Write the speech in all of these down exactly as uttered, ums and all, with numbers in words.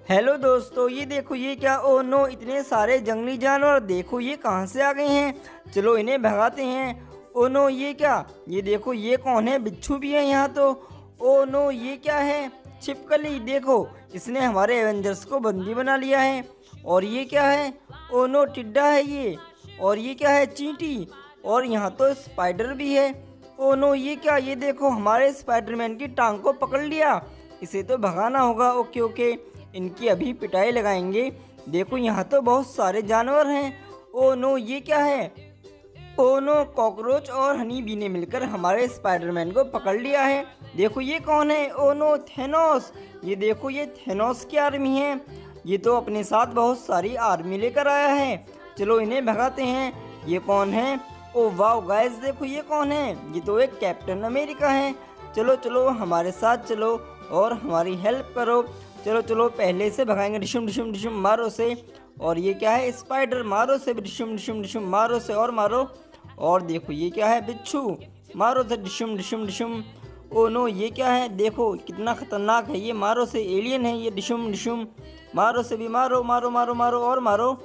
Hello दोस्तों, ये देखो ये क्या। ओ नो, इतने सारे जंगली जानवर देखो ये कहाँ से आ गए हैं। चलो इन्हें भगाते हैं। ओ नो, ये क्या। ये देखो ये कौन है। बिच्छू भी है यहाँ तो। ओ नो, ये क्या है। छिपकली देखो, इसने हमारे एवेंजर्स को बंदी बना लिया है। और ये क्या है। ओ नो, टिड्डा है ये। और ये क्या है। चींटी। और यहाँ तो स्पाइडर भी है। ओ नो, ये क्या। ये देखो हमारे स्पाइडरमैन की टांग को पकड़ लिया। इसे तो भगाना होगा। ओके ओके, इनकी अभी पिटाई लगाएंगे। देखो यहाँ तो बहुत सारे जानवर हैं। ओ नो, ये क्या है। ओ नो, कॉकरोच और हनी बी ने मिलकर हमारे स्पाइडरमैन को पकड़ लिया है। देखो ये कौन है। Oh no, Thanos. ये देखो ये थेनोस की आर्मी है। ये तो अपने साथ बहुत सारी आर्मी लेकर आया है। चलो इन्हें भगाते हैं। ये कौन है। ओ वाओ गाइस, देखो ये कौन है। ये तो एक कैप्टन अमेरिका है। चलो चलो हमारे साथ चलो और हमारी हेल्प करो। चलो चलो, पहले से भगाएंगे। डिशुम डिशुम डिशुम मारो से। और ये क्या है। स्पाइडर मारो से। डिशुम डिशुम डिशुम मारो से और मारो। और देखो ये क्या है। बिच्छू मारो से। डिशुम डिशुम डिशुम। ओ नो, ये क्या है। देखो कितना खतरनाक है ये। मारो से। एलियन है ये। डिशुम डिशुम मारो से भी। मारो मारो मारो मारो और मारो।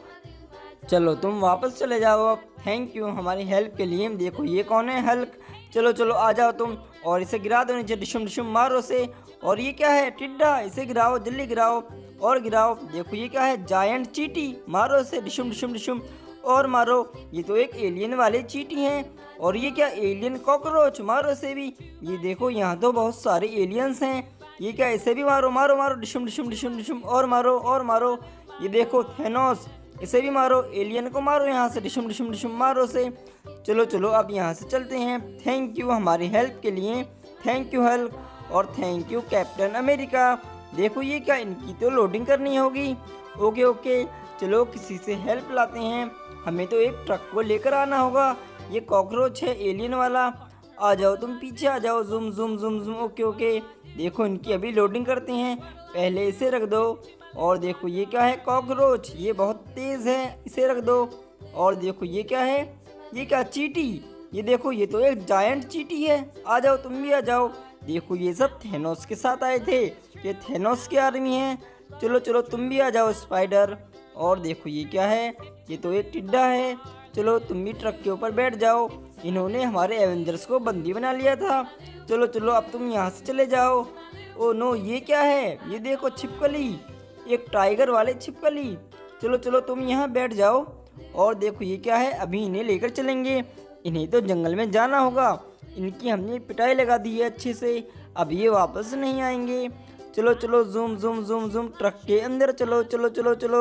चलो तुम वापस चले जाओ अब। थैंक यू हमारी हेल्प के लिए। देखो ये कौन है। हल्क। चलो चलो आ जाओ तुम और इसे गिरा दो नीचे। डिशुम डिशुम मारो से। और ये क्या है। टिड्डा। इसे गिराओ, जल्दी गिराओ और गिराओ। देखो ये क्या है। जायंट चींटी मारो से। डिशुम डिशुम डिशुम और मारो। ये तो एक एलियन वाले चींटी हैं। और ये क्या। एलियन कॉकरोच मारो से भी। ये देखो यहाँ तो बहुत सारे एलियंस हैं। ये क्या। इसे भी मारो मारो मारो। डिशुम डिशुम डिशुम डिशुम और मारो और मारो। ये देखो थेनोस, इसे भी मारो। एलियन को मारो यहाँ से। डिशुम डिशुम डिशुम मारो से। चलो चलो अब यहाँ से चलते हैं। थैंक यू हमारी हेल्प के लिए। थैंक यू हेल्प और थैंक यू कैप्टन अमेरिका। देखो ये क्या। इनकी तो लोडिंग करनी होगी। ओके ओके, चलो किसी से हेल्प लाते हैं। हमें तो एक ट्रक को लेकर आना होगा। ये कॉकरोच है एलियन वाला। आ जाओ तुम पीछे आ जाओ। जुम जुम जुम जुम। ओके ओके, देखो इनकी अभी लोडिंग करते हैं। पहले इसे रख दो। और देखो ये क्या है। कॉकरोच, ये बहुत तेज़ है, इसे रख दो। और देखो ये क्या है। ये क्या। चींटी। ये देखो ये तो एक जायंट चींटी है। आ जाओ तुम भी आ जाओ। देखो ये सब थेनोस के साथ आए थे। ये थेनोस की आर्मी है। चलो चलो तुम भी आ जाओ स्पाइडर। और देखो ये क्या है। ये तो एक टिड्डा है। चलो तुम भी ट्रक के ऊपर बैठ जाओ। इन्होंने हमारे एवेंजर्स को बंदी बना लिया था। चलो चलो अब तुम यहाँ से चले जाओ। ओ नो, ये क्या है। ये देखो छिपकली, एक टाइगर वाले छिपकली। चलो चलो तुम यहाँ बैठ जाओ। और देखो ये क्या है। अभी इन्हें लेकर चलेंगे। इन्हें तो जंगल में जाना होगा। इनकी हमने पिटाई लगा दी है अच्छे से। अब ये वापस नहीं आएंगे। चलो चलो zoom zoom zoom zoom truck के अंदर चलो चलो चलो चलो।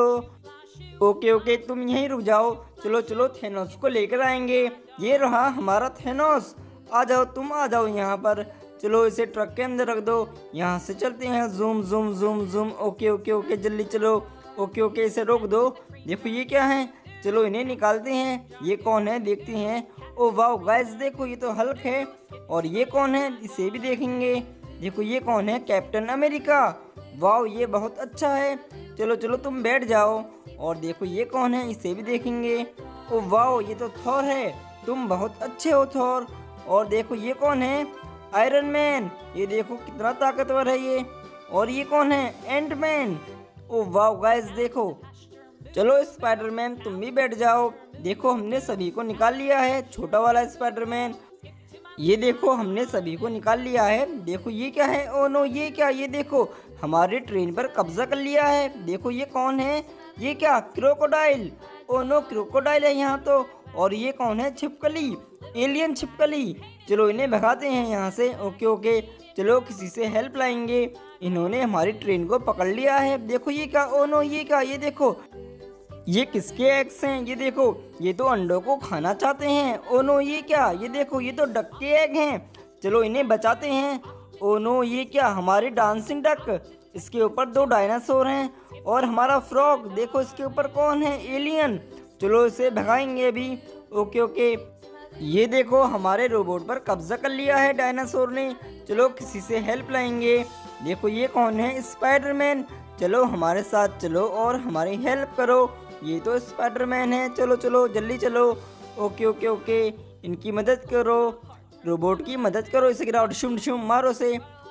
ओके ओके, तुम यहीं रुक जाओ। चलो चलो थेनोस को लेकर आएंगे। ये रहा हमारा थेनोस। आ जाओ तुम, आ जाओ यहाँ पर। चलो इसे ट्रक के अंदर रख दो। यहाँ से चलते हैं। Zoom zoom zoom zoom. Okay okay okay, जल्दी चलो। ओके ओके, इसे रोक दो। देखो ये क्या है। चलो इन्हें निकालते हैं। ये कौन है देखते हैं। ओ वाह गाइस, देखो ये तो हल्क है। और ये कौन है, इसे भी देखेंगे। देखो ये कौन है। Captain America. वाह ये बहुत अच्छा है। चलो चलो तुम बैठ जाओ। और देखो ये कौन है, इसे भी देखेंगे। ओ वाह ये तो थॉर है। तुम बहुत अच्छे हो थॉर। और देखो ये कौन है। Iron Man. ये देखो कितना ताकतवर है ये। और ये कौन है। Ant Man. ओ वाह गाइस देखो। चलो स्पाइडरमैन तुम भी बैठ जाओ। देखो हमने सभी को निकाल लिया है। छोटा वाला स्पाइडरमैन। ये देखो हमने सभी को निकाल लिया है। देखो ये क्या है। ओ नो, ये क्या। ये देखो हमारी ट्रेन पर कब्जा कर लिया है। देखो ये कौन है। ये क्या। क्रोकोडाइल। ओ नो, क्रोकोडाइल है यहाँ तो। और ये कौन है। छिपकली, एलियन छिपकली। चलो इन्हें भगाते हैं यहाँ से। ओके ओके, चलो किसी से हेल्प लाएंगे। इन्होंने हमारी ट्रेन को पकड़ लिया है। देखो ये क्या। ओ नो, ये क्या। ये देखो ये किसके एग्स हैं। ये देखो ये तो अंडों को खाना चाहते हैं। ओ नो, ये क्या। ये देखो ये तो डक के एग हैं। चलो इन्हें बचाते हैं। ओ नो, ये क्या। हमारी डांसिंग डक, इसके ऊपर दो डायनासोर हैं। और हमारा फ्रॉग, देखो इसके ऊपर कौन है। एलियन। चलो इसे भगाएंगे अभी। ओके ओके, ये देखो हमारे रोबोट पर कब्जा कर लिया है डायनासोर ने। चलो किसी से हेल्प लाएंगे। देखो ये कौन है। स्पाइडरमैन। चलो हमारे साथ चलो और हमारी हेल्प करो। ये तो स्पाइडरमैन है। चलो चलो जल्दी चलो। ओके ओके ओके, इनकी मदद करो। रोबोट की मदद करो। इसे गिराओ। डिशुम डिशुम मारो से।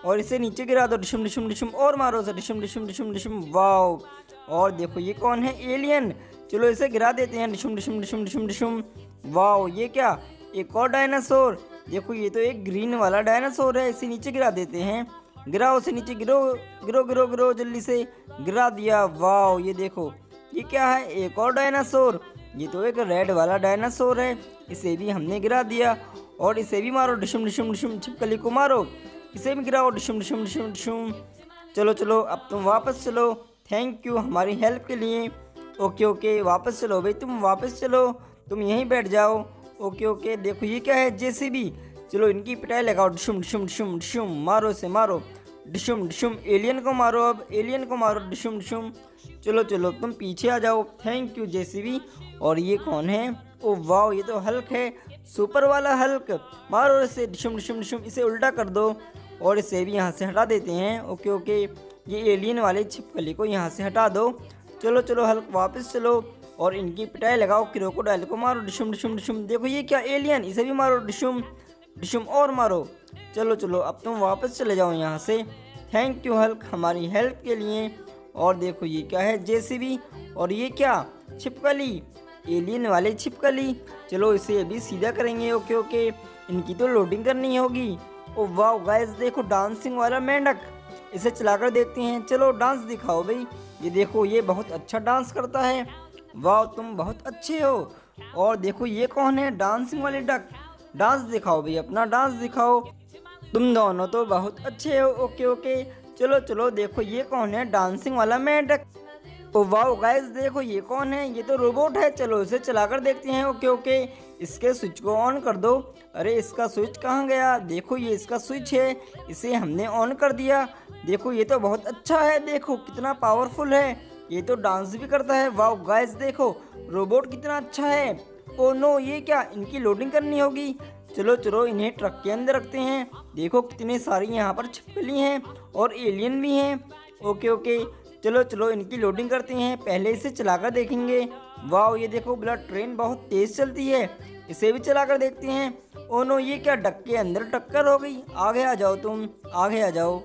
और इसे नीचे गिरा दो, डिशुम डिशुम डिशुम, और मारो उसे, डिशुम डिशुम डिशुम डिशुम। वाओ, और देखो ये कौन है? एलियन। चलो इसे गिरा देते हैं, डिशुम डिशुम डिशुम डिशुम डिशुम। वाओ, ये क्या? एक और डायनासोर। देखो ये तो एक ग्रीन वाला डायनासोर है, इसे नीचे गिरा देते हैं। गिराओ उसे नीचे, गिरो गिरो गिरो गिरो, जल्दी से गिरा दिया। वाओ, ये देखो ये क्या है? एक और डायनासोर। ये तो एक रेड वाला डायनासोर है, इसे भी हमने गिरा दिया। और इसे भी मारो, डिशुम डिशुम डिशुम, छिपकली को मारो, इसे भी गिराओ, डिशुम डिशुम डिशुम डिशुम। चलो चलो अब तुम वापस चलो, थैंक यू हमारी हेल्प के लिए। ओके ओके, वापस चलो भाई, तुम वापस चलो, तुम यहीं बैठ जाओ। ओके ओके, देखो ये क्या है? जेसीबी। चलो इनकी पिटाई लगाओ, डिशुम डिशुम डिशुम डिशुम, मारो इसे मारो, डिशुम डिशुम। एलियन को मारो, अब एलियन को मारो, डिशुम डिशुम। चलो चलो तुम पीछे आ जाओ, थैंक यू जेसीबी। और ये कौन है? ओ वाओ, ये तो हल्क है, सुपर वाला हल्क। मारो इसे, डिशुम डिशुम डिशुम, इसे उल्टा कर दो और इसे भी यहाँ से हटा देते हैं। ओके ओके, ये एलियन वाले छिपकली को यहाँ से हटा दो। चलो चलो हल्क, वापस चलो और इनकी पिटाई लगाओ। क्रोकोडाइल को मारो, डिशुम डिशुम डिशुम। देखो ये क्या? एलियन, इसे भी मारो, डिशुम डिशुम, और मारो। चलो चलो अब तुम वापस चले जाओ यहाँ से, थैंक यू हल्क हमारी हेल्प के लिए। और देखो ये क्या है? जेसीबी। और ये क्या? छिपकली, एलियन वाले छिपकली। चलो इसे अभी सीधा करेंगे। ओके ओके, इनकी तो लोडिंग करनी होगी। ओ वाह गाइस, देखो डांसिंग वाला मेंढक, इसे चलाकर देखते हैं। चलो डांस दिखाओ भाई। ये देखो ये बहुत अच्छा डांस करता है। वाह, तुम बहुत अच्छे हो। और देखो ये कौन है? डांसिंग वाले डक। डांस दिखाओ भाई, अपना डांस दिखाओ। तुम दोनों तो बहुत अच्छे हो। ओके ओके, चलो चलो देखो ये कौन है? डांसिंग वाला मेंढक। ओ वाह गाइस, देखो ये कौन है? ये तो रोबोट है। चलो इसे चलाकर देखते हैं। ओके ओके, इसके स्विच को ऑन कर दो। अरे इसका स्विच कहाँ गया? देखो ये इसका स्विच है, इसे हमने ऑन कर दिया। देखो ये तो बहुत अच्छा है, देखो कितना पावरफुल है, ये तो डांस भी करता है। वाह गाइस, देखो रोबोट कितना अच्छा है। ओ नो, ये क्या? इनकी लोडिंग करनी होगी। चलो चलो इन्हें ट्रक के अंदर रखते हैं। देखो कितने सारी यहाँ पर छिपकली हैं और एलियन भी हैं। ओके ओके, चलो चलो इनकी लोडिंग करते हैं। पहले इसे चलाकर देखेंगे। वाह, ये देखो ब्लड ट्रेन बहुत तेज चलती है, इसे भी चलाकर देखते हैं। ओ नो, ये क्या? डक के अंदर टक्कर हो गई। आगे आ जाओ, तुम आगे आ जाओ।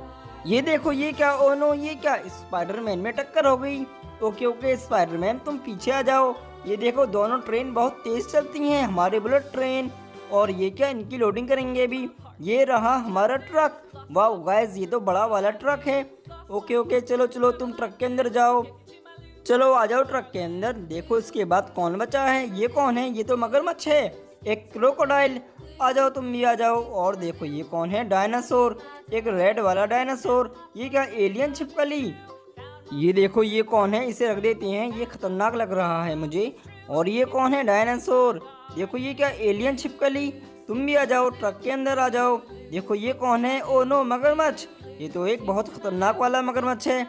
ये देखो ये क्या? ओ नो, ये क्या? स्पाइडरमैन में टक्कर हो गई। ओके ओके स्पाइडरमैन, तुम पीछे आ जाओ। ये देखो दोनों ट्रेन बहुत तेज चलती हैं, हमारे बुलेट ट्रेन। और ये क्या? इनकी लोडिंग करेंगे अभी। ये रहा हमारा ट्रक। वाह गाइस, ये तो बड़ा वाला ट्रक है। ओके ओके, चलो चलो तुम ट्रक के अंदर जाओ। चलो आ जाओ ट्रक के अंदर। देखो इसके बाद कौन बचा है? ये कौन है? ये तो मगरमच्छ है, एक क्रोकोडाइल। आ जाओ, तुम भी आ जाओ। और देखो ये कौन है? डायनासोर, एक रेड वाला डायनासोर। ये क्या? एलियन छिपकली। ये देखो ये कौन है? इसे रख देते हैं, ये खतरनाक लग रहा है मुझे। और ये कौन है? डायनासोर। देखो ये क्या? एलियन छिपकली। तुम भी आ जाओ, ट्रक के अंदर आ जाओ। देखो ये कौन है? ओ नो, मगरमच्छ। ये तो एक बहुत खतरनाक वाला मगरमच्छ है।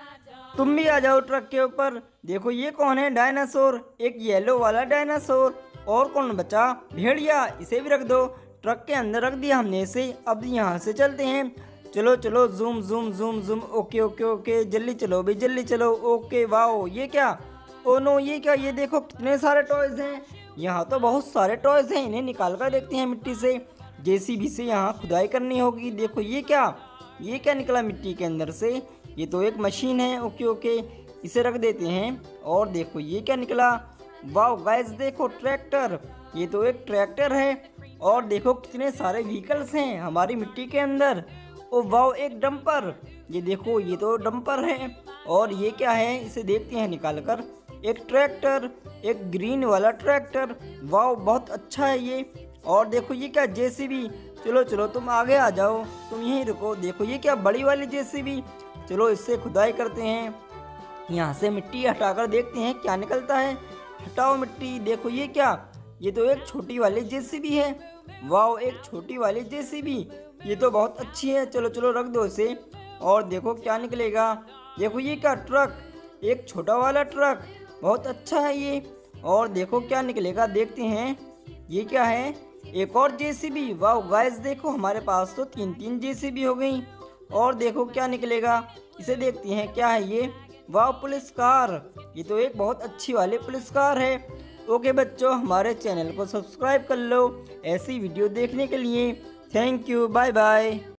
तुम भी आ जाओ ट्रक के ऊपर। देखो ये कौन है? डायनासोर, एक येलो वाला डायनासोर। और कौन बचा? भेड़िया, इसे भी रख दो। ट्रक के अंदर रख दिया हमने इसे। अब यहाँ से चलते हैं। चलो चलो, zoom zoom zoom zoom. Okay okay okay, जल्दी चलो भाई, जल्दी चलो। ओके, वाओ, ये क्या? ओ नो, ये क्या? ये देखो कितने सारे टॉयज हैं। यहाँ तो बहुत सारे टॉयज हैं, इन्हें निकाल कर देखते हैं मिट्टी से। जेसीबी से यहाँ खुदाई करनी होगी। देखो ये क्या? ये क्या निकला मिट्टी के अंदर से? ये तो एक मशीन है। ओके ओके, इसे रख देते हैं। और देखो ये क्या निकला? वाह गाइस, देखो ट्रैक्टर। ये तो एक ट्रैक्टर है। और देखो कितने सारे व्हीकल्स हैं हमारी मिट्टी के अंदर। ओ वाह, एक डंपर। ये देखो ये तो डंपर है। और ये क्या है? इसे देखते हैं निकाल कर। एक ट्रैक्टर, एक ग्रीन वाला ट्रैक्टर। वाह, बहुत अच्छा है ये। और देखो ये क्या? जेसीबी। चलो चलो तुम आगे आ जाओ, तुम यहीं रुको। देखो ये क्या? बड़ी वाली जेसीबी। चलो इससे खुदाई करते हैं। यहाँ से मिट्टी हटाकर देखते हैं क्या निकलता है। हटाओ मिट्टी। देखो ये क्या? ये तो एक छोटी वाली जेसीबी है। वाह, एक छोटी वाली जेसीबी, ये तो बहुत अच्छी है। चलो चलो रख दो इसे। और देखो क्या निकलेगा। देखो ये क्या? ट्रक, एक छोटा वाला ट्रक, बहुत अच्छा है ये। और देखो क्या निकलेगा, देखते हैं। ये क्या है? एक और जेसीबी। वाह गाइस, देखो हमारे पास तो तीन तीन जेसीबी हो गई। और देखो क्या निकलेगा, इसे देखते हैं क्या है ये। वाह, पुलिस कार। ये तो एक बहुत अच्छी वाली पुलिस कार है। ओके बच्चों, हमारे चैनल को सब्सक्राइब कर लो ऐसी वीडियो देखने के लिए। Thank you, bye bye.